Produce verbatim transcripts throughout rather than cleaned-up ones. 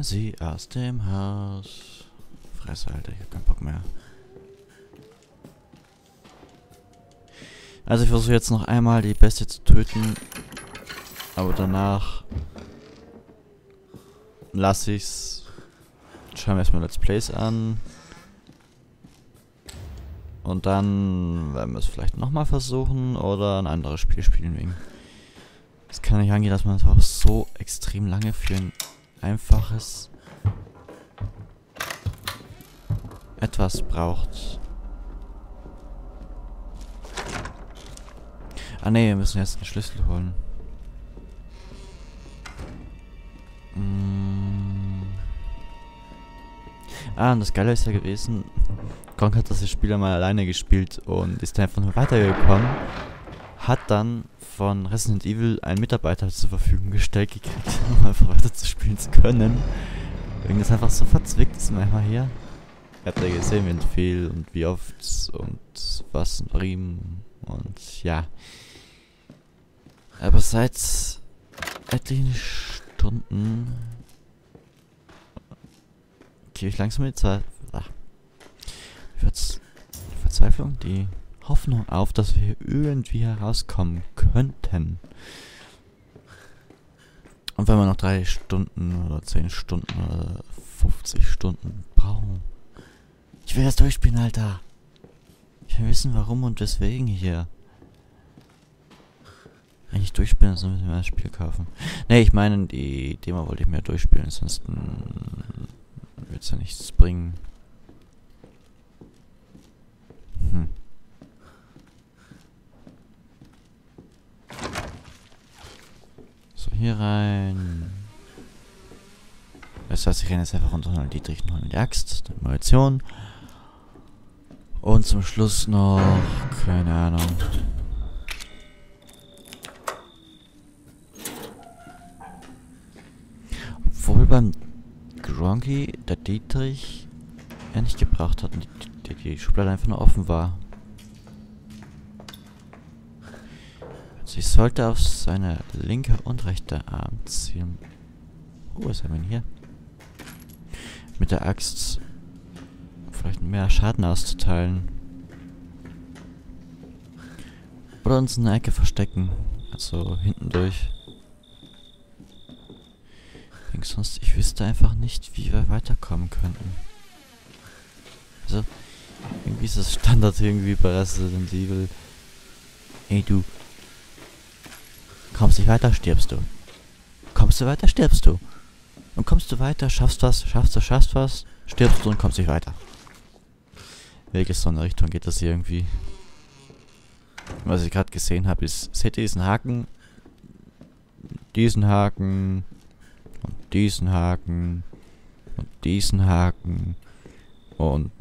Kommen Sie aus dem Haus. Fresse, Alter, ich hab keinen Bock mehr. Also ich versuche jetzt noch einmal die Bestie zu töten. Aber danach lasse ich's. Schauen wir erstmal Let's Plays an. Und dann werden wir es vielleicht nochmal versuchen oder ein anderes Spiel spielen wegen. Es kann nicht angehen, dass man es auch so extrem lange für ein einfaches etwas braucht. Ah ne, wir müssen jetzt den Schlüssel holen. Mm. Ah, und das Geile ist ja gewesen, Gronk hat das Spiel einmal alleine gespielt und ist einfach nur weitergekommen. Hat dann von Resident Evil einen Mitarbeiter zur Verfügung gestellt gekriegt, um einfach weiter zu spielen zu können. Wegen das einfach so verzwickt ist manchmal hier. Ihr habt ja gesehen, wie viel und wie oft und was und Riemen und ja. Aber seit etlichen Stunden gebe ich langsam die Zeit. Ach, die Verzweiflung, die Hoffnung auf, dass wir hier irgendwie herauskommen könnten. Und wenn wir noch drei Stunden oder zehn Stunden oder fünfzig Stunden brauchen. Ich will das durchspielen, Alter. Ich will wissen, warum und weswegen hier. Wenn ich durchspielen, dann müssen wir das Spiel kaufen. Ne, ich meine, die Demo wollte ich mir durchspielen, sonst wird es ja nichts bringen. Hm. So, hier rein. Das heißt, ich renne jetzt einfach runter und Dietrich und holen die Axt, die Munition. Und zum Schluss noch, keine Ahnung. Obwohl beim Gronky der Dietrich er nicht gebraucht hat und die, die, die Schublade einfach nur offen war. Also ich sollte auf seine linke und rechte Arm zielen. Oh, was haben wir denn hier? Mit der Axt vielleicht mehr Schaden auszuteilen. Oder uns in der Ecke verstecken. Also hinten durch. Sonst, ich wüsste einfach nicht, wie wir weiterkommen könnten. Also, irgendwie ist das Standard irgendwie bei Resident Evil. Ey, du. Kommst nicht weiter, stirbst du. Kommst du weiter, stirbst du. Und kommst du weiter, schaffst was, schaffst du, schaffst was, stirbst du und kommst nicht weiter. Welche so eine Richtung geht das hier irgendwie? Was ich gerade gesehen habe, ist, seht ihr diesen Haken? Diesen Haken. Und diesen Haken. Und diesen Haken. Und...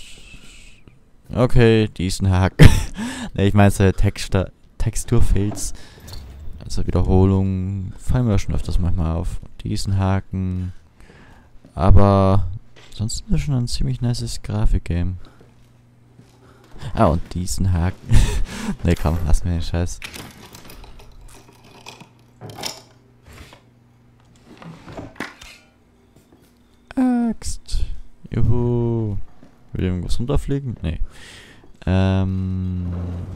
Okay, diesen Haken. Ne, ich meine, so Textur, Texturfails. Also Wiederholungen fallen mir schon öfters manchmal auf. Diesen Haken. Aber... Sonst ist das schon ein ziemlich nices Grafikgame. Ah, und diesen Haken. Ne, komm, lass mir den Scheiß. Axt. Juhu. Will irgendwas runterfliegen? Nee. Ähm.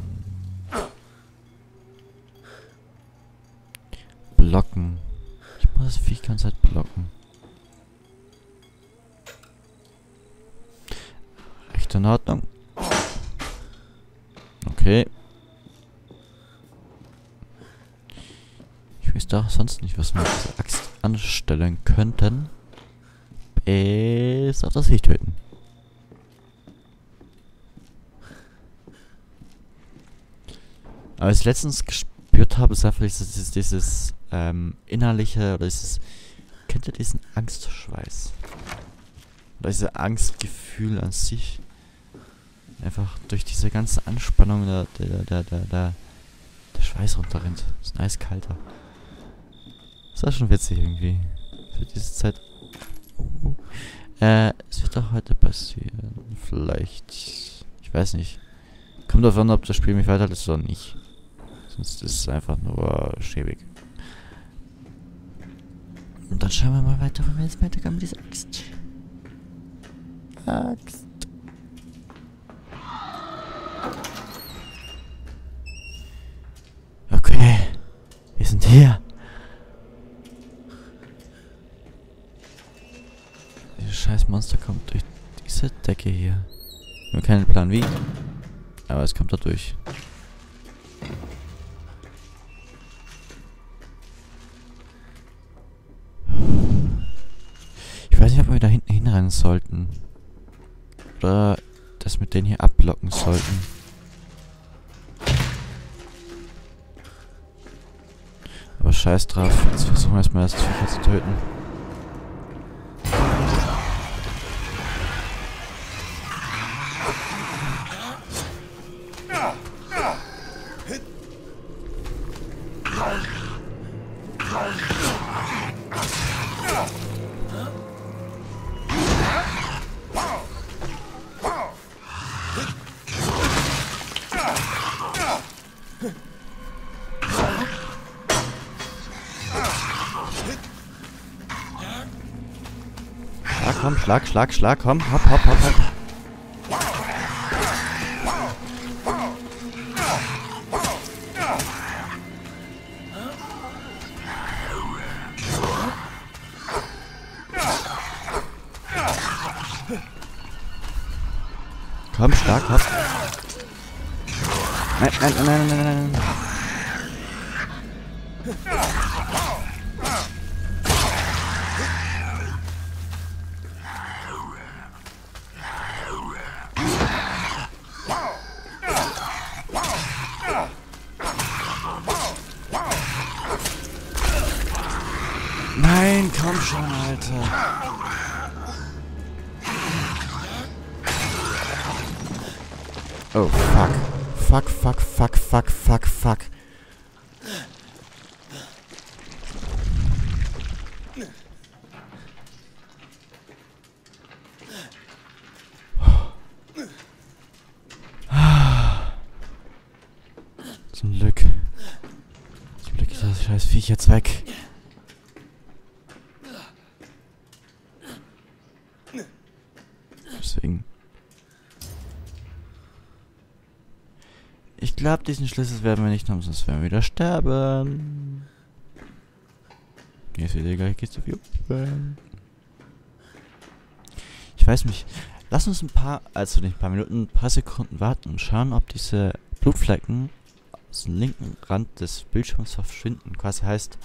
Blocken. Ich muss das Viech die ganze Zeit blocken. Echt in Ordnung. Okay. Ich weiß doch sonst nicht, was wir mit dieser Axt anstellen könnten. Bis auf das Viech töten. Aber was ich letztens gespürt habe, ist einfach dieses, dieses ähm, innerliche, oder dieses, kennt ihr diesen Angstschweiß? Oder dieses Angstgefühl an sich. Einfach durch diese ganze Anspannung der, der, der, der, der, der Schweiß runterrennt. Das ist ein eiskalter. Das war schon witzig irgendwie. Für diese Zeit. Oh. Äh, es wird auch heute passieren. Vielleicht. Ich weiß nicht. Kommt davon, ob das Spiel mich weiterlässt oder nicht. Sonst ist es einfach nur schäbig. Und dann schauen wir mal weiter, wo wir jetzt weiterkommen mit dieser Axt. Axt. Okay. Wir sind hier. Dieses scheiß Monster kommt durch diese Decke hier. Wir haben keinen Plan wie. Aber es kommt da durch. Ich weiß nicht, ob wir da hinten hinrennen sollten. Oder das mit denen hier ablocken sollten. Aber scheiß drauf. Jetzt versuchen wir erstmal das Viech zu töten. Ja, komm, Schlag, Schlag, Schlag, komm, hopp, hopp, hopp, hopp. Komm, Schlag, hopp. Nein, nein, nein, nein, nein, nein, nein. Nein, komm schon, Alter. Oh, fuck. Fuck, fuck, fuck, fuck, fuck, fuck. Zum Glück. Zum Glück ist das scheiß Viech jetzt weg. Deswegen. Ich glaube, diesen Schlüssel werden wir nicht haben, sonst werden wir wieder sterben. Jetzt wieder gleich geht's auf Juppen. Ich weiß nicht. Lass uns ein paar, also nicht ein paar Minuten, ein paar Sekunden warten und schauen, ob diese Blutflecken aus dem linken Rand des Bildschirms verschwinden. Quasi heißt,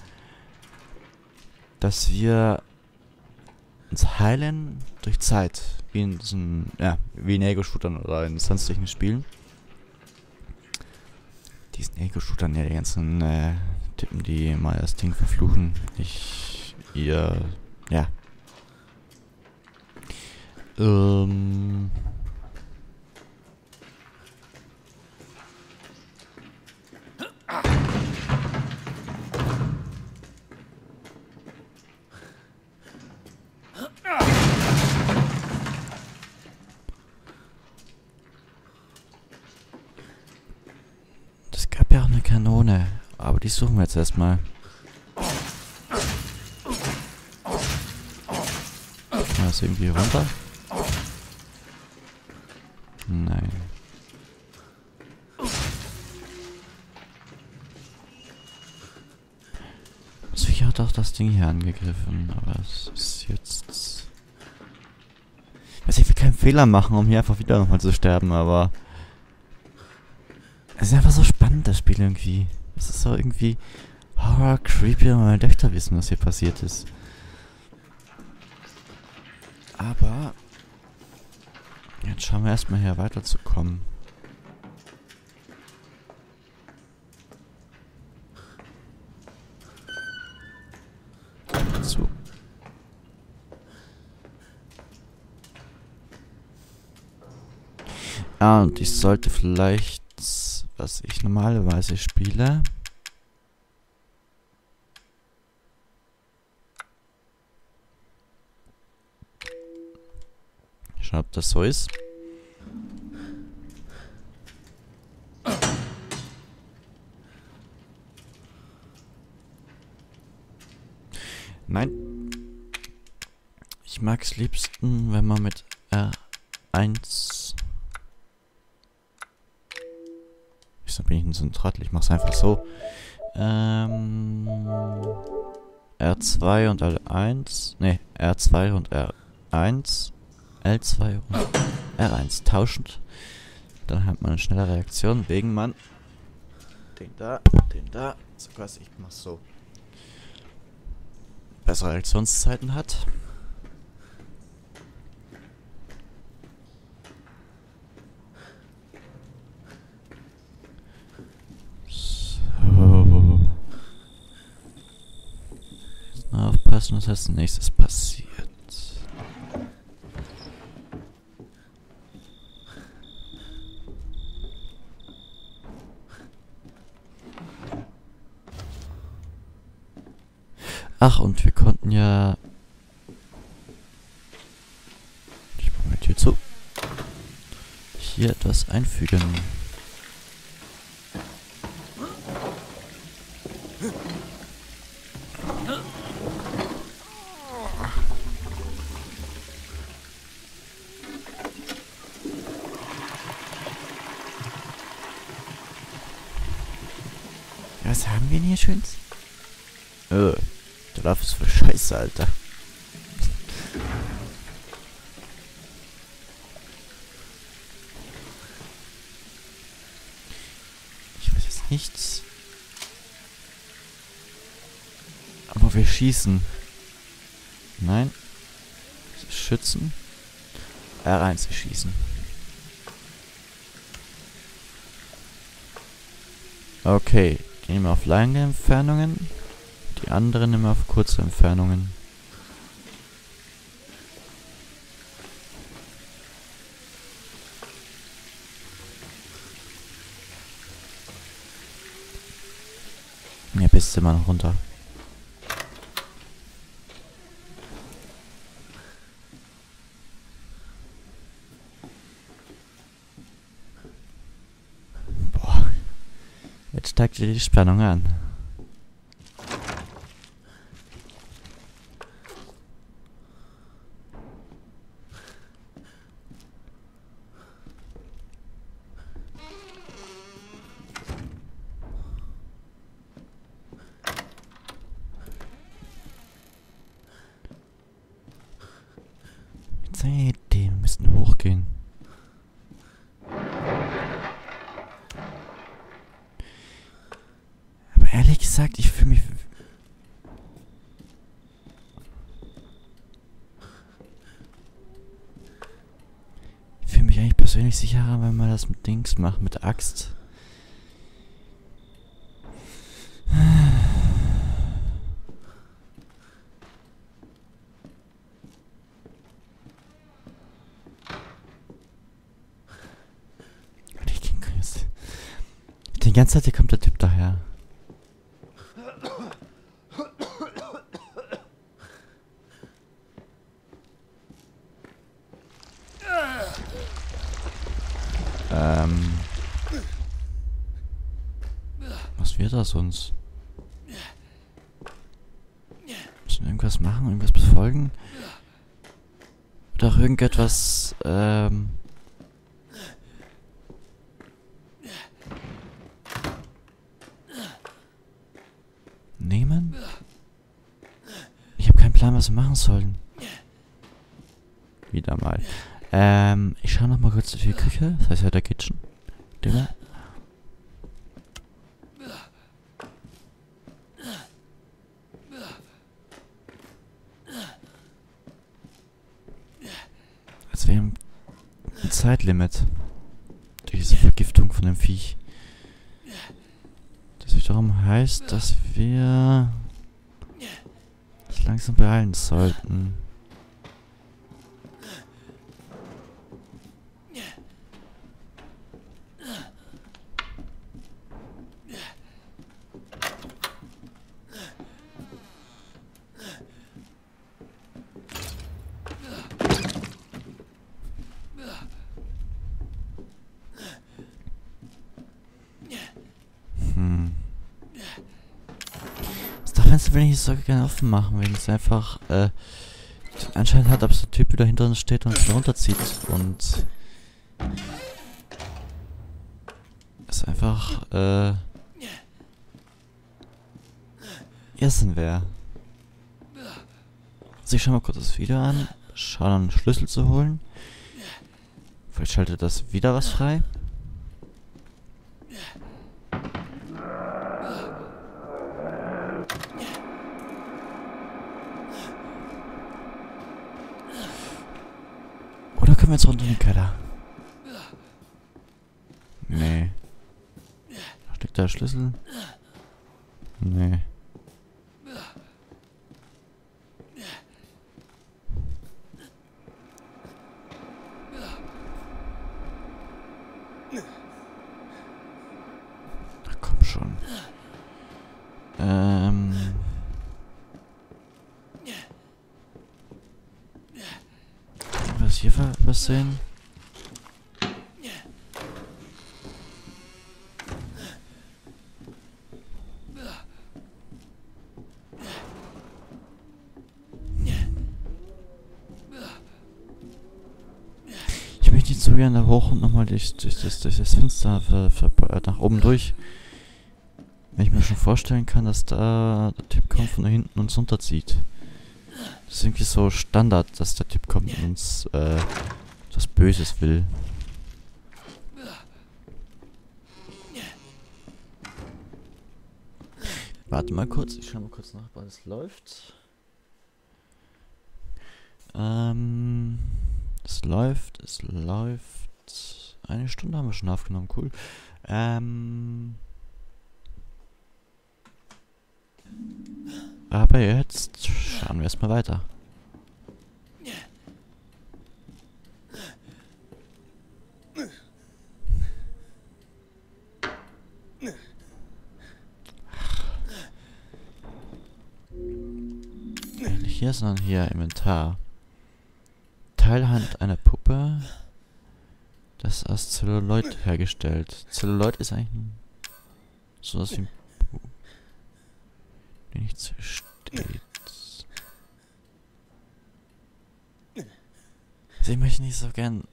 dass wir uns heilen durch Zeit. Wie in diesen, ja, wie in Ego-Shootern oder in sonstigen Spielen. Diesen Ego-Shootern, ja, die ganzen äh, Typen, die mal das Ding verfluchen. Ich, ihr, ja. Ähm. Es gab ja auch eine Kanone, aber die suchen wir jetzt erstmal. Kann man das irgendwie runter? Nein. Sicher hat auch das Ding hier angegriffen, aber es ist jetzt... Also ich will keinen Fehler machen, um hier einfach wieder nochmal zu sterben, aber... Es ist einfach so spannend, das Spiel irgendwie. Es ist so irgendwie horror, creepy, und meine Töchter wissen, was hier passiert ist. Aber... Jetzt schauen wir erstmal hier weiterzukommen. So. Ah, und ich sollte vielleicht, was ich normalerweise spiele, schauen, ob das so ist. Nein. Ich mag es liebsten, wenn man mit R eins... Wieso bin ich denn so ein Trottel? Ich mach's einfach so. Ähm... R zwei und L eins... Ne, R zwei und R eins... L zwei und R eins tauschend. Dann hat man eine schnelle Reaktion, wegen man... Den da, den da... So quasi, ich mach's so. Bessere Reaktionszeiten hat. So. Jetzt mal aufpassen, was als nächstes passiert. Ach, und wir konnten ja... Ich mache mal die Tür zu. Hier etwas einfügen. Was haben wir denn hier schönes? Äh. Der Lauf ist für Scheiße, Alter. Ich weiß jetzt nichts. Aber wir schießen. Nein. Schützen. R eins schießen. Okay. Gehen wir auf lange Entfernungen. Die anderen immer auf kurze Entfernungen. Ja, bist du mal noch runter. Boah. Jetzt steigt dir die Spannung an. Hey, wir müssen hochgehen. Aber ehrlich gesagt, ich fühle mich... Ich fühle mich eigentlich persönlich sicherer, wenn man das mit Dings macht, mit Axt. Die ganze Zeit hier kommt der Typ daher. Ähm. Was wird das uns? Müssen wir irgendwas machen? Irgendwas befolgen? Oder auch irgendetwas, ähm... nehmen? Ich habe keinen Plan, was wir machen sollen. Wieder mal. Ähm, ich schaue noch mal kurz durch die Küche. Das heißt ja der Kitchen. Dinner. Als wäre ein Zeitlimit. Durch diese Vergiftung von dem Viech. Das wiederum heißt, dass wir uns langsam beeilen sollten. Hm. Das darf man nicht so gerne offen machen, wenn es einfach, äh, Anscheinend hat aber der Typ wieder hinter uns steht und uns runterzieht und ist einfach, äh, Irrsinnswehr. Also ich schau mal kurz das Video an, schau dann einen Schlüssel zu holen. Vielleicht schaltet das wieder was frei. Oder können wir jetzt runter in den Keller? Nee. Steckt da der Schlüssel? Nee. Ach komm schon. Ähm... Was hier für was sehen? Ich möchte nicht so gerne da hoch und nochmal durch, durch, durch, durch das Fenster für, für, nach oben durch. Wenn ich mir schon vorstellen kann, dass da der Typ kommt von da hinten und uns runterzieht. Das ist irgendwie so Standard, dass der Typ kommt und uns äh, was Böses will. Warte mal kurz, ich schau mal kurz nach, ob alles läuft. Ähm, es läuft, es läuft. Eine Stunde haben wir schon aufgenommen, cool. Ähm. Aber jetzt schauen wir erstmal weiter. Nicht hier, sondern hier Inventar. Teilhand einer Puppe. Das ist aus Zelluloid hergestellt. Zelluloid ist eigentlich ein, so was wie ein Puppe, der nicht zersteht. Also ich möchte nicht so gern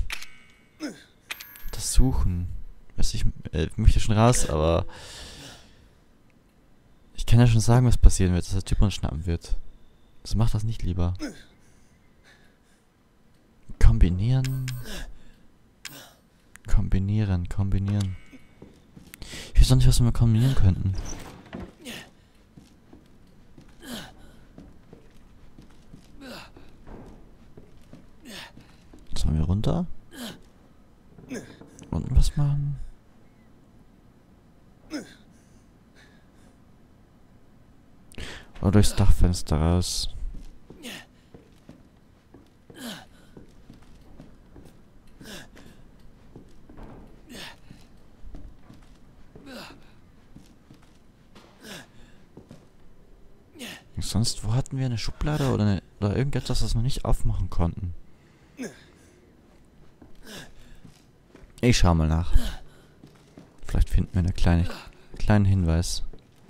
das suchen. Weiß ich, äh, ich möchte schon raus, aber ich kann ja schon sagen, was passieren wird, dass der Typ uns schnappen wird. Also mach das nicht lieber. Kombinieren. Kombinieren, kombinieren. Ich weiß doch nicht, was wir kombinieren könnten. Sollen wir runter? Unten was machen? Oder durchs Dachfenster raus? Sonst, wo hatten wir eine Schublade oder, eine, oder irgendetwas, das wir nicht aufmachen konnten? Ich schau mal nach. Vielleicht finden wir einen kleine, kleinen Hinweis.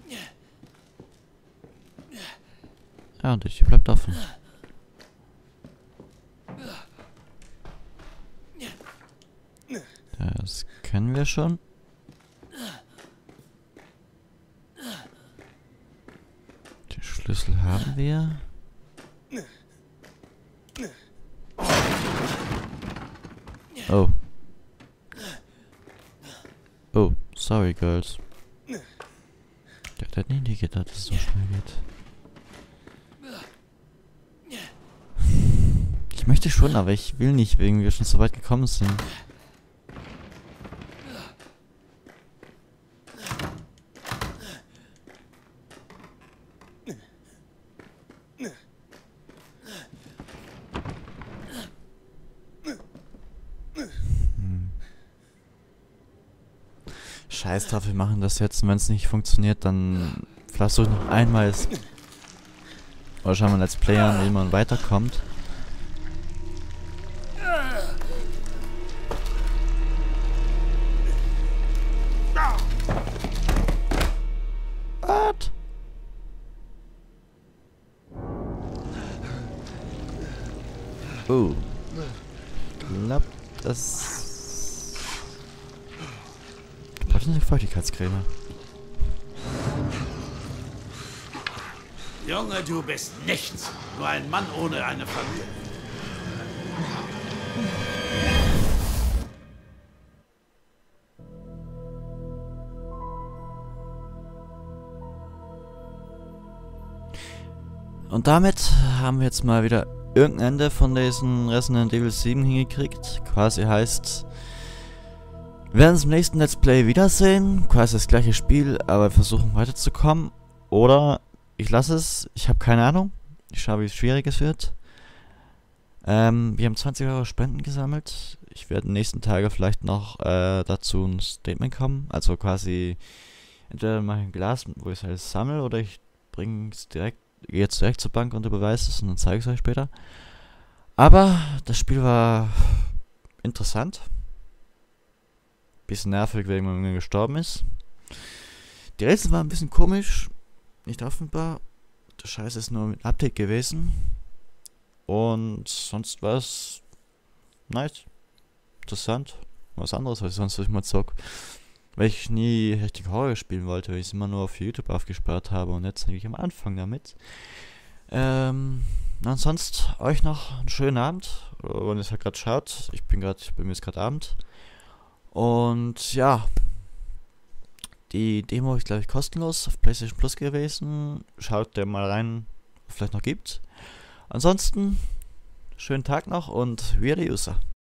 Ja, und die Tür bleibt offen. Das kennen wir schon. Den Schlüssel haben wir. Oh. Oh, sorry, girls. Der hat nie gedacht, dass es so schnell geht. Ich möchte schon, aber ich will nicht, wegen wir schon so weit gekommen sind. Hm. Scheiß drauf, wir machen das jetzt und wenn es nicht funktioniert, dann versuche ich noch einmal es. Oder schauen wir Let's Play an, wie man weiterkommt. What? Oh. Ich glaub, das... Du brauchst eine Feuchtigkeitscreme. Junge, du bist nichts. Nur ein Mann ohne eine Familie. Und damit haben wir jetzt mal wieder irgendein Ende von diesen Resident Evil sieben hingekriegt. Quasi heißt, wir werden uns im nächsten Let's Play wiedersehen. Quasi das gleiche Spiel, aber wir versuchen weiterzukommen. Oder ich lasse es, ich habe keine Ahnung. Ich schaue, wie schwierig es wird. Ähm, wir haben zwanzig Euro Spenden gesammelt. Ich werde in den nächsten Tagen vielleicht noch äh, dazu ein Statement kommen. Also quasi, entweder mache ich ein Glas, wo ich es alles sammle, oder ich bringe es direkt, gehe jetzt direkt zur Bank und überweise es und dann zeige ich es euch später. Aber das Spiel war interessant. Bisschen nervig, wegen man gestorben ist. Die Rätsel waren ein bisschen komisch. Nicht offenbar. Der Scheiß ist nur ein Update gewesen. Und sonst war es nice. Interessant. Was anderes, als ich sonst immer zock. Weil ich nie richtig Horror spielen wollte, weil ich es immer nur auf YouTube aufgespart habe und jetzt eigentlich am Anfang damit. Ähm, ansonsten euch noch einen schönen Abend. Wenn ihr es halt gerade schaut. Ich bin gerade, bei mir ist gerade Abend. Und ja. Die Demo ist, glaube ich, kostenlos auf PlayStation Plus gewesen. Schaut der mal rein, was es vielleicht noch gibt. Ansonsten, schönen Tag noch und wir der User.